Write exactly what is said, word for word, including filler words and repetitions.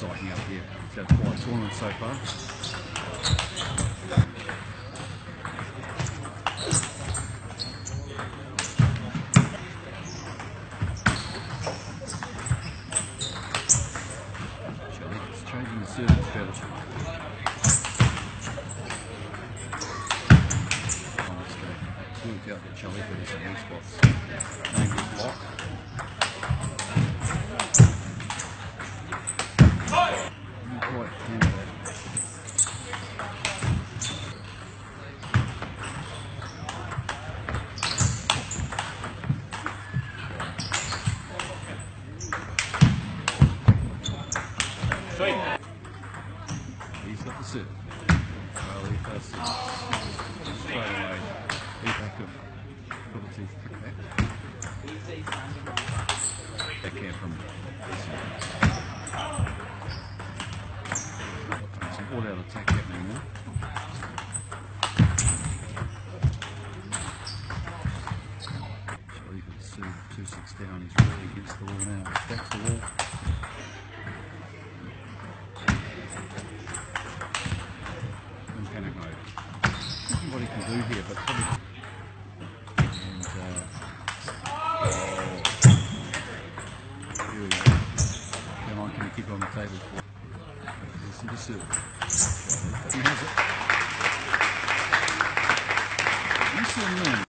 exciting up here. It's had quite a tournament so far. Chalitha's changing the serving strategy. Worked out that Chalitha has some weak spots. Angle block. Not quite handle that. Sweet. He's got the serve. Well, he does serve. Straight away. Effective ability to kick back. Backhand from some all-out attack happening now. Chalitha to serve two six down. He's really against the wall now. Backs the wall. In panic mode. Nothing what he can do here, but probably. Can you keep it on the table for this is the serve. He has it. You see him